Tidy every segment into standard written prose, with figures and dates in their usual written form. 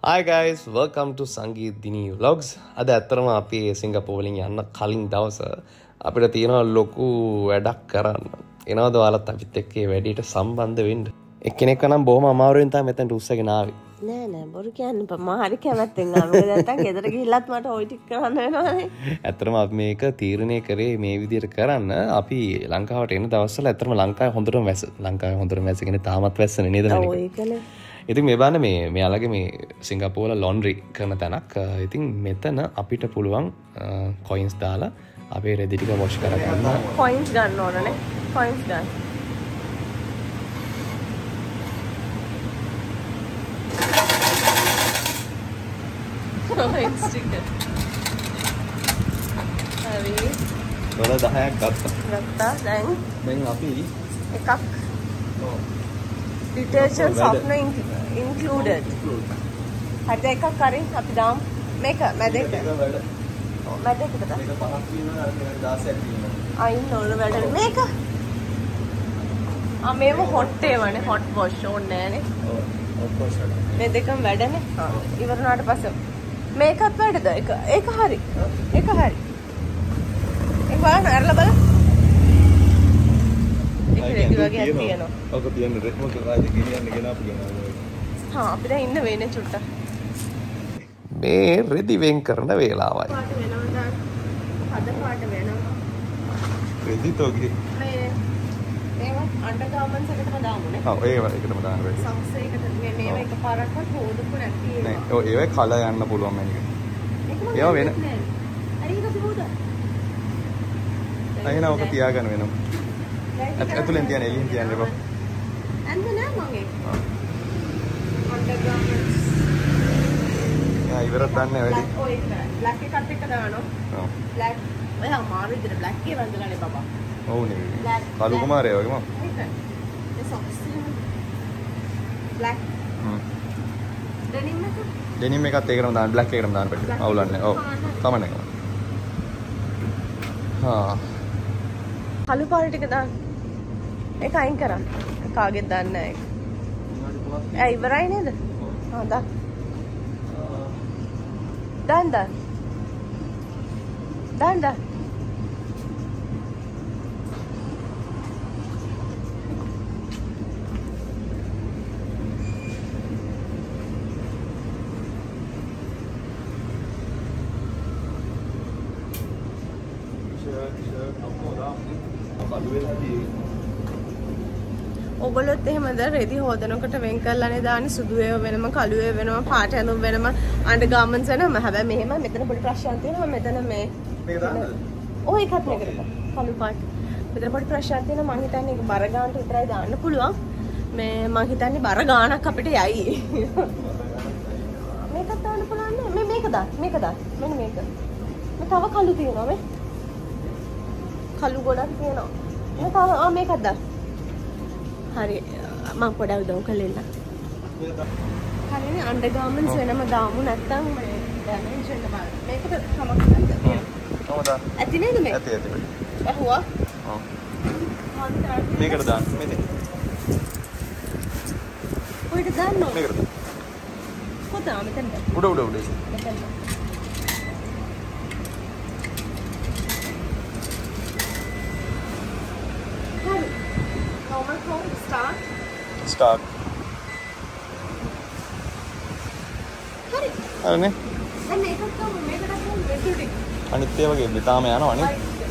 Hi guys, welcome to Sangeeth Dini vlogs. අද ඇත්තටම අපි සිංගප්පූරු වලින් යන්න කලින් දවස අපිට තියෙනවා ලොකු වැඩක් කරන්න. එනවාද ඔයාලත් අපිත් එක්ක මේ වැඩේට සම්බන්ධ වෙන්න. එක්කෙනෙක් නම් බොහොම අමාරුවෙන් තමයි මෙතනට උස්සගෙන ආවේ. නෑ බොරු කියන්න එපා. මම හරි කැමැත්තෙන් ආවා. මොකද නැත්තම් ගෙදර ගිහිල්ලත් මට ওই ටික කරන්න වෙනවානේ. ඇත්තටම අපි මේක තීරණය කරේ මේ විදිහට කරන්න. අපි ලංකාවට එන දවස්වල ඇත්තටම ලංකාවේ හොඳටම වැස්ස කියන්නේ තාමත් වැස්සනේ නේද? ඔව් ඒකනේ. ඉතින් මේ බලන්න මේ මෙයාලගේ මේ සිංගප්පූරු වල ලොන්ඩරි කරන තැනක්. ඉතින් මෙතන අපිට පුළුවන් කොයින්ස් දාලා අපේ රෙදි ටික වොෂ් කරගන්න. කොයින්ස් ගන්න ඕනනේ. කොයින්ස් ගන්න. කොයින්ස් ටික. හරි. $10ක් ගත්තා. දැන් අපි එකක්. Detergent softener included. Ada එකක් කරේ අපි දාමු. මේක මැදේට. මැදේට දාන්න. මේක 5ක් තියෙනවා 16ක් තියෙනවා. අයින් නෝල වැඩ මේක. මේව හොට් ඒවනේ හොට් වොෂ් ඕනේ නෑනේ. ඔව් හොට් වොෂ් එක. මේ දෙකම වැඩනේ. ඉවර වුණාට පස්සේ මේකත් වැඩද? ඒක හරි. ඒක හරි. ඒක බලන්න අරලා බලන්න. ඔක තියන්න මොකද රාජ්‍ය ගෙනියන්න ගෙනාපු ගෙනාවා. අපිට ඉන්න වෙන්නේ චුට්ටක්. මේ රෙදි වෙන් කරන වේලාවයි. පාට වෙනවා. හද පාට වෙනවා. රෙදි තෝගේ. මේව අන්ඩර්ගාමන්ට්ස් එකටම දාමුනේ. ඔව් ඒව එකටම දාන්න බෑ. සොක්ස් එකට මේව එකපාරක්වත් හොදපු නැති ඒවා. නෑ. ඔව් ඒවයි කලර් යන්න පුළුවන් මේක. ඒව වෙන. හරි ඒක හොදා. අයිනා ඔක තියාගන්න වෙනවා. ඇතුලෙන් තියන්නේ එළියෙන් තියන්නේ බා. අන්න නෑ මගේ. අන්ඩර්ග්‍රවුන්ඩ්ස්. යා ඉවරක් දන්නේ වැඩි. ඔය ඉවරයි. බ්ලැක් එකත් එක්ක දානවා. ඔව්. බ්ලැක්. ඔය අමාරු විදිහට බ්ලැක් එක වන්දලානේ බබා. ඔව් නේ. කළු කුමාරයා වගේ මම. ඒක. ඒ සොක්ස් බ්ලැක්. ඩෙනිම් එකත් ඒකටම දාන්න බ්ලැක් එකටම දාන්න පිට. අවුලන්නේ. ඔව්. සමන එක. හා. කළු පාට ටික දාන්න. ඒක අයින් කරා. කාගෙත් දාන්න නැහැ ඒක. ඉවරයි නේද? දාන්න. දාන්න. ඔබලොත් එහෙමද රෙදි හොදනකොට වෙන් කරලානේ දාන්නේ සුදු ඒව වෙනම කළු ඒව වෙනම පාට ඇඳුම් වෙනම අන්ඩර්ගාමන්ට්ස් වෙනම හැබැයි මෙහෙම මෙතන පොඩි ප්‍රශ්නයක් තියෙනවා මෙතන මේ මේක දාන්නද? ඔය එකත් මේකට කළු පාට මෙතන පොඩි ප්‍රශ්නයක් තියෙනවා මං හිතන්නේ ඒක බර ගන්නට විතරයි දාන්න පුළුවන් මේ මං හිතන්නේ බර ගානක් අපිට යයි මේකත් දාන්න පුළුවන් නේ මේක දාන්න මෙන්න මේක මේ තව කළු තියෙනවා මේ කළු ගොඩක් තියෙනවා මේ තව මේකත් දාන්න හරි මම පොඩ්ඩක් උදව් කළෙන්න. හරිනේ අන්ඩර්ගාමන්ට්ස් වෙනම දාමු නැත්තම් මේ ඩැමේජ් වෙන්න බෑ. මේකට කමක් නැද්ද? කොහොමද? ඇති නේද මේ? ඇති. ඇහුවා? ඔව්. මේකට දාන්න මෙතන. කොහෙද දාන්න ඕන? මේකට. කොතන මෙතනද? උඩ. මෙතන. Start. හරි. හරිනේ. දැන් මේකත් තමයි මේකට ගන්න මෙතුටි. අනිත් ඒ වගේ මෙතාම යනවනේ.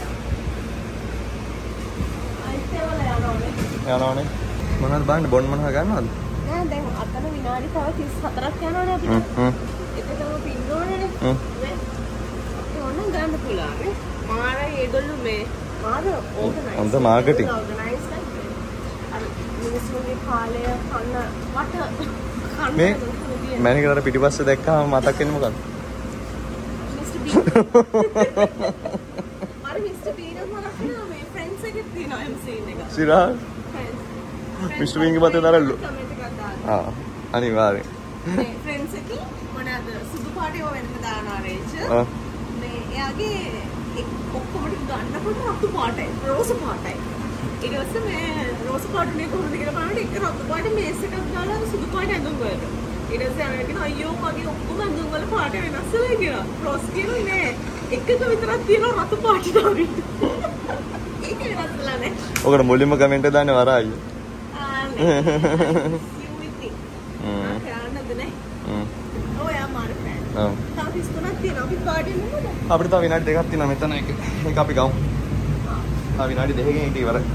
අනිත් ඒවල යනවනේ. යනවනේ. මොනවද බලන්න බොන්න මොනවද ගන්නවද? නෑ දැන් අතන විනාඩි තව 34ක් යනවනේ අපිට. ඒකටම පින්න ඕනේනේ. ඕනනම් ගන්න පුළුවන් නේ. මාරයි ඒගොල්ලෝ මේ මාර ඕගනයිස්. හොඳ මාකටිං. ඕගනයිස් මිනිස්සුන්ගේ කාලය කන්න වට මේ මැනිකට පිටිපස්සේ දැක්කම මතක් වෙන්නේ මොකක්ද? Mister B. අර මිස්ටර් බීනත් මතක් වෙනවා මේ ෆ්‍රෙන්ඩ්ස් එකේ තියෙනවා එම් සීන් එක. සිරා. මිස්ටර් බීන්ගේ පතේ දාලා කමෙන්ට් එකක් දාන්න. අනිවාර්යෙන්. මේ ෆ්‍රෙන්ඩ්ස් එකේ මොනවාද සුදු පාටේ වෙන්න දාන ආරේච්. මේ එයාගේ ඔක්කොම ටික ගන්නකොට රතු පාටයි රෝස පාටයි. ඊට පස්සේ මේ රෝස් පාටුනේ කොහොමද කියලා බලනකොට එක රතු පාට මේස් එකක් දාලා සුදු පාට ඇඳුම් වලට. ඊට පස්සේ අර කියන අයියෝ මගේ ඔක්කොම ඇඳුම් වල පාට වෙනස් වෙලා කියලා. රොස් කියනවා නෑ. එකක විතරක් තියෙනවා රතු පාට ඩාවි. ඒක වෙනස් වෙලා නෑ. ඔකට මුලින්ම කමෙන්ට් එක දාන්නේ වරා අයියෝ. සියුවිති. ආනන්ද නේ. ඔයා මාරු ෆෑන්. ඔව්. තාම 33ක් තියෙනවා. අපි පාට නෙමෙයිද? අපිට තව විනාඩි දෙකක් තියෙනවා මෙතන එක. මේක අපි ගමු. තව විනාඩි දෙකකින් ඊට ඉවරයි.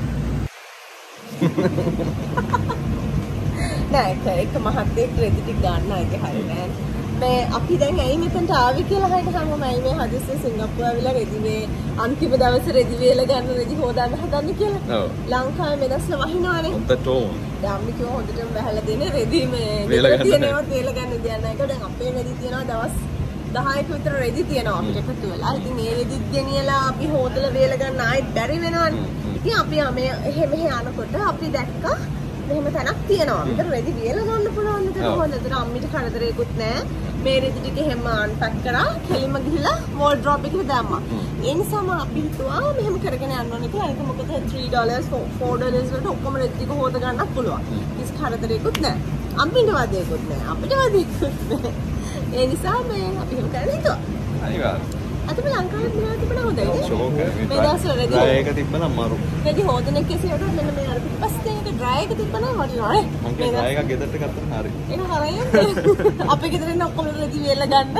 නෑ ඒක මහත්තයෙක් රෙදි ටික ගන්න එක හරි නෑ. මේ අපි දැන් ඇයි මෙතනට ආවේ කියලා හයිට හැමෝම ඇයි මේ හදිස්සියේ සිංගප්පූරු ආවිලා රෙදි මේ අන්තිම දවසේ රෙදි වේල ගන්න රෙදි හොදාන්න හදන්නේ කියලා. ඔව්. ලංකාවේ මෙදස්ල වහිනවනේ. ඔතටෝන්. දැන් අපි කිව්ව හොඳටම වැහලා දෙන රෙදි මේ වේල ගන්න තියෙනවත් වේල ගන්න දෙයක් නෑ. ඒක දැන් අපේ රෙදි තියෙනවා දවස් 10ක විතර රෙදි තියෙනවා අපිට එකතු වෙලා. ඉතින් මේ රෙදිත් ගෙනියලා අපි හොදලා වේල ගන්න ආයෙත් බැරි වෙනවනේ. ඉතින් අපි මේ එහෙම යනකොට අපි දැක්කා මෙහෙම තැනක් තියෙනවා. අපිට රෙදි වේල ගන්න පුළුවන් නේද? හොඳට අම්මිට කරදරේකුත් නෑ. මේ රෙදි ටික එහෙම අන්පැක් කරා කෙලින්ම ගිහිල්ලා වෝල්ඩ්‍රොප් එකට දැම්මා. ඒ නිසාම අපි හිතුවා මෙහෙම කරගෙන යන්න ඕනේ කියලා. ඒක මොකද $3 $4 වලට ඔක්කොම රෙදි ටික හොද ගන්නත් පුළුවන්. කිසි කරදරේකුත් නෑ. අම්මිට වදේකුත් නෑ. අපිට වදේකුත් නෑ. ඒ නිසා මේ අපි එහෙම කරලා හිතුවා. අනිවාර්යයෙන්. අද මේ ලංකාවේ මොනවද තිබුණා හොඳයි නේ? ෂෝක් එක. මේ දවස්වල රෙදි ඒක තිබ්බනම් මාරු. රෙදි හොදන එකේ සියයට මෙන්න මේ අර පිටිපස්සේ එක ඩ්‍රයි එක තිබ්බනම් වටිනවා නේ. මං කිය ඩ්‍රයි එකක් ගෙදරට ගත්තම හරි. ඒක හරියන්නේ. අපේ ගෙදර ඉන්න ඔක්කොම රෙදි වේල ගන්න.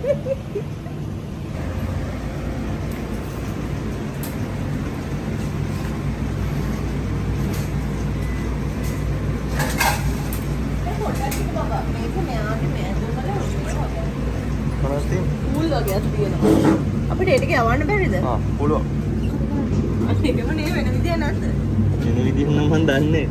මොනවද තියෙන්නේ? ඌල් වගේක් තියෙනවා. අපිට ඒක යවන්න බැරිද? පුළුවන්. ඒකම නේ වෙන විදියක් නැද්ද? වෙන විදිහ නම් මන් දන්නේ.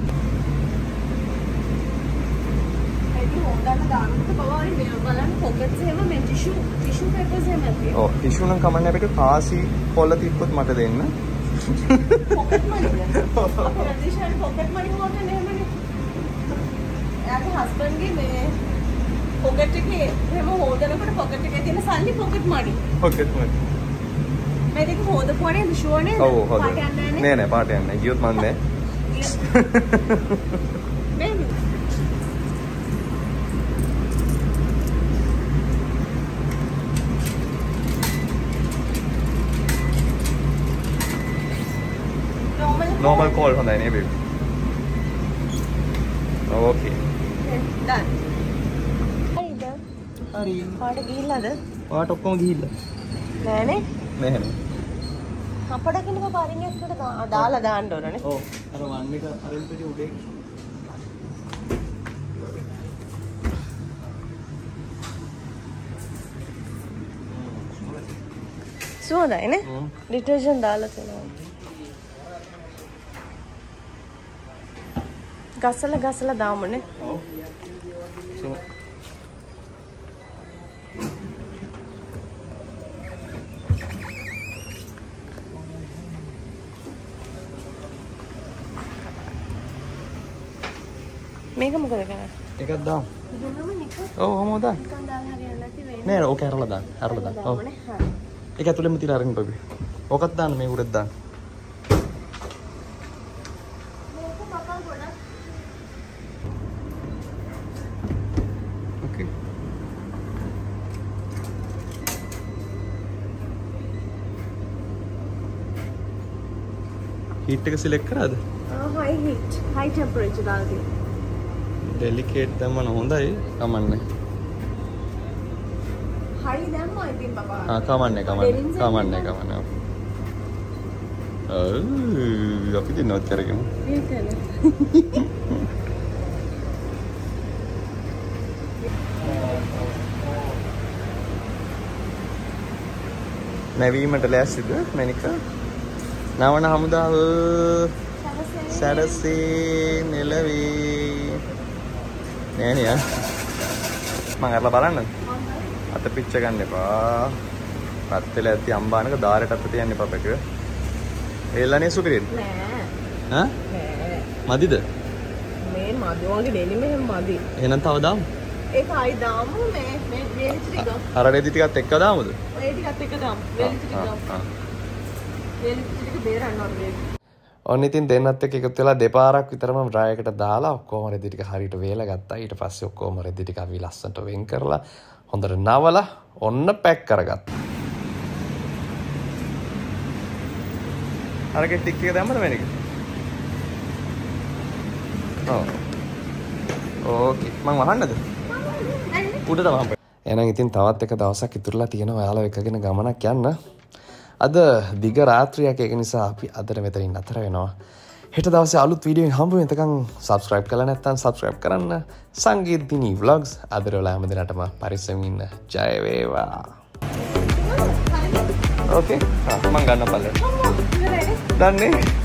ඒක හොඳට දාන්නත් බවයි මේ බලන්න පොකට්ස් එහෙම මේ ටිෂු පේපර්ස් එහෙම තියෙනවා. ඔව් ටිෂු නම් කමන්නේ අපිට කාසි පොළ තිබ්බොත් මට දෙන්න. පොකට් මනිද? අපේ රජිෂාන් පොකට් මනි හොන්නේ එහෙමනේ. එයාගේ හස්බන්ඩ්ගේ මේ පොකට් එකේ එහෙම හොදනකොට පොකට් එකේ තියෙන සල්ලි පොකට් මනි. පොකට් මනි. මේ දෙක හොදපුවානේ ෂුවර් නේද? ඔව් හොද. පාට යන්නේ නැහැ නෑ නෑ පාට යන්නේ නැහැ. ගියොත් මන් නෑ. නේ. normal call හොඳයි නේ බේබි. ඕකේ. done. හරිද? හරි. පාට ගිහිල්ලාද? පාට ඔක්කොම ගිහිල්ලා. නෑනේ. නැහැ නේ. අපඩ කිනක පරිණියකට දාලා දාන්න ඕනනේ. ඔව්. අර වන් එක අරින් පිටි උඩේ. සුවඳයි නේ? ඩිටර්ජන්ට් දාලා තියෙනවා. ගසලා දාමුනේ. ඔව්. මේක මොකද කරන්නේ? එකක් දාමු. දුන්නම නික. ඔව් කොහොමද දාන්න? නිකන් දාලා හරියන්නේ නැති වෙන්නේ. නෑ ඕක ඇරලා දාන්න. ඔව්. හරි. ඒක ඇතුළෙම තියලා අරගෙන බබි. ඕකත් දාන්න මේ උඩට දාන්න. මේක පපා ගොඩක්. ඕකේ. හීට් එක සිලෙක්ට් කරාද? high heat, high temperature දාලා තියෙනවා. ඩෙලිකේට් දැම්මම හොඳයි. කමන්නේ. high දැම්මා ඉතින් බබා. කමන්නේ. අපි දිනවත් කරගෙන. ඒකනේ. නැවීමට ලෑස්තිද මැනික? නවන හමුදාව සැරසේ නෙලවේ. නෑ නේ මම අරලා බලන්නද? අත පිච්ච ගන්න එපා. රත් වෙලා ඇති අම්බානක දාරයට අත තියන්න එපා පැක. එල්ලනේ සුපිරිද? නෑ. ඈ? නෑ. මදිද? මේ මදුවගේ දෙලි මෙහෙම මදි. එහෙනම් තව දාමු. ඒක ආයි දාමු මේ ටික. අර රෙදි ටිකත් එක්ක දාමුද? ඔය ටිකත් එක දාමු. වේලි ටික දාමු. වේලි ටික බේරන්න ඕනේ. ඔන්න ඉතින් දෙන්නත් එක්ක එකතු වෙලා දෙපාරක් විතරම ඩ්‍රයි එකට දාලා ඔක්කොම රෙදි ටික හරියට වේලා ගත්තා. ඊට පස්සේ ඔක්කොම රෙදි ටික අපි ලස්සනට වෙන් කරලා හොඳට නවලා ඔන්න පැක් කරගත්තා. අරගේ ටික් එක දැම්මද මේක? ඔව්. ඕකේ. මං වහන්නද? උඩට වහන්න. එහෙනම් ඉතින් තවත් එක දවසක් ඉතුරුලා තියෙනවා ඔයාලා එක්කගෙන ගමනක් යන්න. අද දිග රාත්‍රියක් ඒක නිසා අපි අදට මෙතනින් නතර වෙනවා. හෙට දවසේ අලුත් වීඩියෝකින් හම්බ වෙන තකන් subscribe කරලා නැත්නම් subscribe කරන්න. සංගීත් දිනි vlogs අදට ඔයාලා හැම දිනටම පරිස්සමින් ඉන්න. ජය වේවා. ඕකේ. මං ගන්න පල්ලෙට. දන්නේ